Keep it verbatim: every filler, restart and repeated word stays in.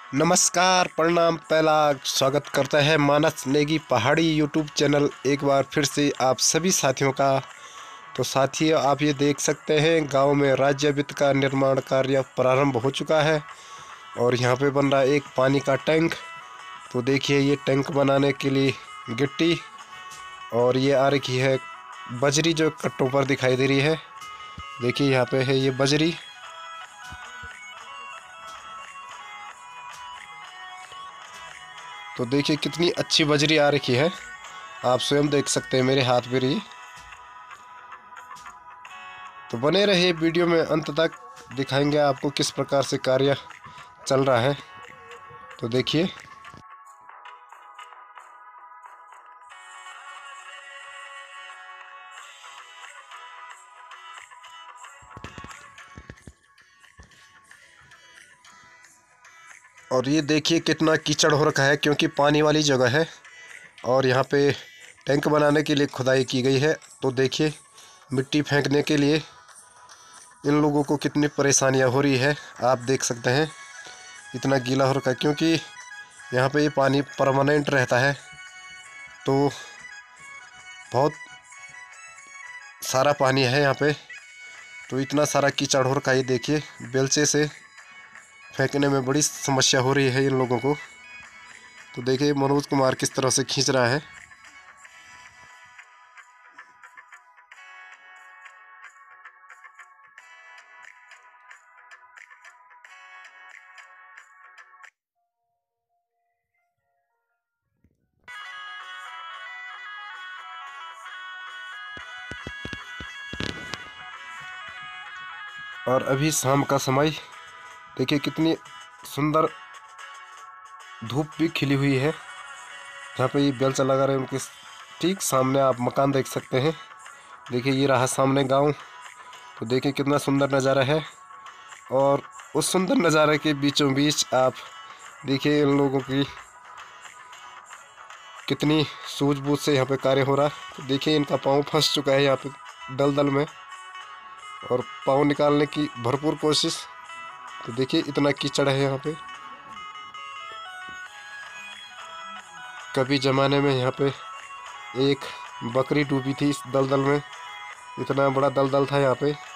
नमस्कार, प्रणाम, पहला स्वागत करता है मानस नेगी पहाड़ी यूट्यूब चैनल एक बार फिर से आप सभी साथियों का। तो साथियों, आप ये देख सकते हैं गांव में राज्य वित्त का निर्माण कार्य प्रारंभ हो चुका है और यहाँ पे बन रहा है एक पानी का टैंक। तो देखिए, ये टैंक बनाने के लिए गिट्टी और ये आ रखी है बजरी जो कट्टों पर दिखाई दे रही है। देखिए यहाँ पे है ये बजरी। तो देखिए कितनी अच्छी बजरी आ रखी है, आप स्वयं देख सकते हैं मेरे हाथ में रही। तो बने रहिए वीडियो में, अंत तक दिखाएंगे आपको किस प्रकार से कार्य चल रहा है। तो देखिए, और ये देखिए कितना कीचड़ हो रखा है क्योंकि पानी वाली जगह है और यहाँ पे टैंक बनाने के लिए खुदाई की गई है। तो देखिए, मिट्टी फेंकने के लिए इन लोगों को कितनी परेशानियाँ हो रही है, आप देख सकते हैं। इतना गीला हो रखा है क्योंकि यहाँ पे ये पानी परमानेंट रहता है। तो बहुत सारा पानी है यहाँ पे, तो इतना सारा कीचड़ हो रखा है। देखिए, बेलचे से फेंकने में बड़ी समस्या हो रही है इन लोगों को। तो देखिए मनोज कुमार किस तरह से खींच रहा है। और अभी शाम का समय, देखिए कितनी सुंदर धूप भी खिली हुई है। जहाँ पे ये बेलचा लगा रहे हैं उनके ठीक सामने आप मकान देख सकते हैं। देखिए ये रहा सामने गांव। तो देखिए कितना सुंदर नज़ारा है और उस सुंदर नज़ारे के बीचों बीच आप देखिए इन लोगों की कितनी सूझबूझ से यहाँ पे कार्य हो रहा है। तो देखिए इनका पाँव फंस चुका है यहाँ पे दलदल में और पाँव निकालने की भरपूर कोशिश। तो देखिए इतना कीचड़ है यहाँ पे। कभी ज़माने में यहाँ पे एक बकरी डूबी थी इस दलदल में, इतना बड़ा दलदल था यहाँ पे।